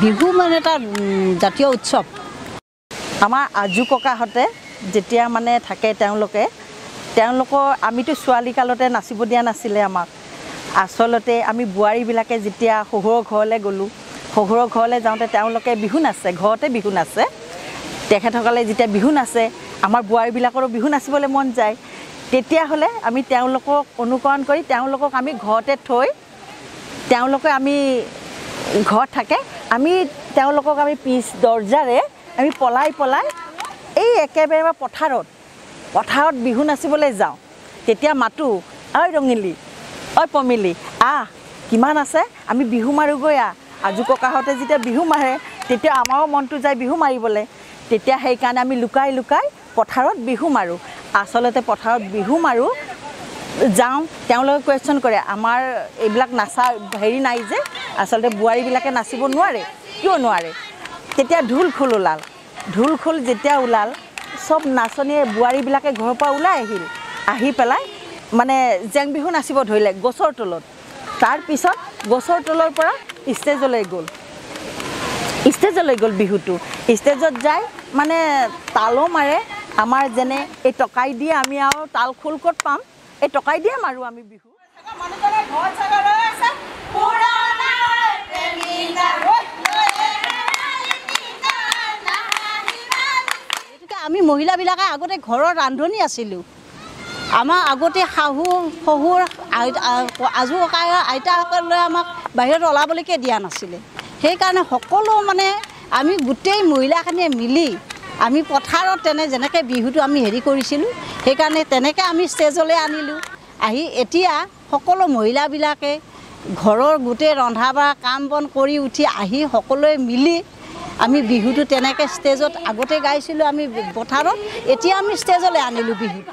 বিহু মানে এটা জাতীয় উৎসৱ আমাৰ আজু ককাহঁতে যেতিয়া মানে থাকে তেওঁলোকৰ আমিতো ছোৱালী কালতে নাচিব দিয়া নাছিলে আমাক আসলতে আমি বোৱাৰীবিলাকে যেতিয়া শহুৰৰ ঘৰলৈ গ'লোঁ শহুৰৰ ঘৰলৈ যাওঁতে তেওঁলোকে বিহু নাচে ঘৰতে বিহু নাচে তেখেতসকলে যেতিয়া বিহু নাচে আমাৰ বোৱাৰীবিলাকৰো বিহু নাচিবলৈ মন যায় তেতিয়াহ'লে আমি তেওঁলোকক অনুকৰণ কৰি তেওঁলোকক আমি ঘৰতে থৈ তেওঁলোকে আমি ঘৰত থাকে আমি তেওঁলোকক আমি পিছ দৰ্জাৰে আমি পলাই এই একেবাৰে পথাৰত বিহু নাচিবলৈ যাওঁ তেতিয়া মাতো ঐ ৰঙিলি ঐ পমিলি কিমান আছে আমি বিহু মাৰোগৈ আজু ককাহঁতে যেতিয়া বিহু মাৰে তেতিয়া আমাৰো মনটো যায় বিহু মাৰিবলৈ তেতিয়া সেইকাৰণে আমি লুকাই পথাৰত বিহু মাৰোঁ আসলতে পথাৰত বিহু মাৰোঁ যাওঁ তেওঁলোকে কুৱেশ্যন কৰে আমাৰ এইবিলাক নাচা হেৰি নাই যে আসলতে বোৱাৰীবিলাকে নাচিব নোৱাৰে কিয় নোৱাৰে তেতিয়া ঢোল খোল যেতিয়া ওলাল সব নাচনীয়ে বোৱাৰীবিলাকে ঘৰৰ পৰা ওলাই আহি পেলাই মানে জেং বিহু নাচিব ধৰিলে গছৰ তলত তাৰপিছত গছৰ তলৰ পৰা ষ্টেজলৈ গ'ল বিহুটো ষ্টেজত যায় মানে তালো মাৰে আমাৰ যেনে এই টকাই দিয়ে আমি আৰু তাল খোল ক'ত পাম এই টকাই দিয়ে মাৰোঁ আমি বিহু আমি মহিলাবিলাকে আগতে ঘৰৰ ৰান্ধনি আছিলোঁ আমাৰ আগতে শাহু শহুৰ আজু ককা আইতাসকলে আমাক বাহিৰত ওলাবলৈকে দিয়া নাছিলে সেইকাৰণে সকলো মানে আমি গোটেই মহিলাখিনিয়ে মিলি আমি পথাৰত যেনেকৈ বিহুটো আমি হেৰি কৰিছিলোঁ সেইকাৰণে তেনেকৈ আমি ষ্টেজলৈ আনিলোঁ আহি এতিয়া সকলো মহিলাবিলাকে ঘৰৰ গোটেই ৰন্ধা বঢ়া কাম বন কৰি উঠি আহি সকলোৱে মিলি আমি বিহুটো তেনেকৈ ষ্টেজত আগতে গাইছিলোঁ আমি পথাৰত এতিয়া আমি ষ্টেজলৈ আনিলোঁ বিহুটো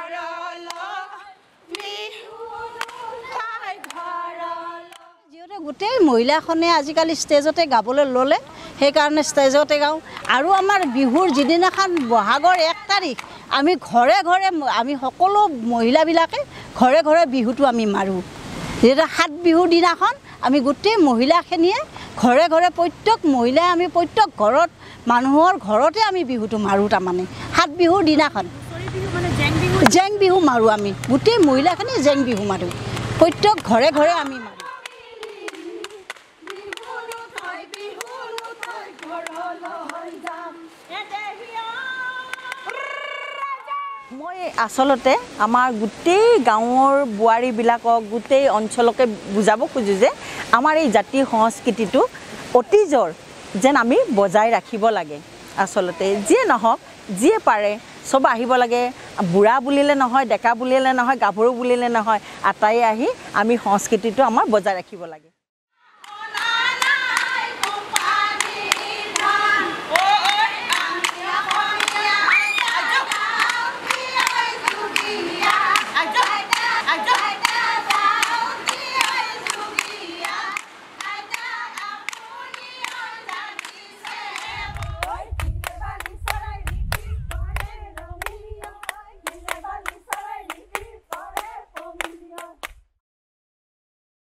যিহেতু গোটেই মহিলাখনে আজিকালি ষ্টেজতে গাবলৈ ল'লে সেইকাৰণে ষ্টেজতে গাওঁ আৰু আমাৰ বিহুৰ যিদিনাখন বহাগৰ 1 তাৰিখ আমি ঘৰে আমি সকলো মহিলাবিলাকে ঘৰে বিহুটো আমি মাৰোঁ যিহেতু 7 বিহুৰ দিনাখন আমি গোটেই মহিলাখিনিয়ে ঘৰে প্ৰত্যেক মহিলাই আমি প্ৰত্যেক ঘৰত মানুহৰ ঘৰতে আমি বিহুটো মাৰোঁ তাৰমানে 7 বিহুৰ দিনাখন জেং বিহু মাৰোঁ আমি গোটেই মহিলাখিনি জেং বিহু মাৰোঁ প্ৰত্যেক ঘৰে আমি মাৰোঁ মই আসলতে আমাৰ গোটেই গাঁৱৰ বোৱাৰীবিলাকক গোটেই অঞ্চলকে বুজাব খোজোঁ যে আমাৰ এই জাতীয় সংস্কৃতিটো অতীজৰ যেন আমি বজাই ৰাখিব লাগে আসলতে যিয়ে নহওক যিয়ে পাৰে সব আহিব লাগে বুঢ়া বুলিলে নহয় ডেকা বুলিলে নহয় গাভৰু বুলিলে নহয় আটাই আহি আমি সংস্কৃতিটো আমাৰ বজাই ৰাখিব লাগে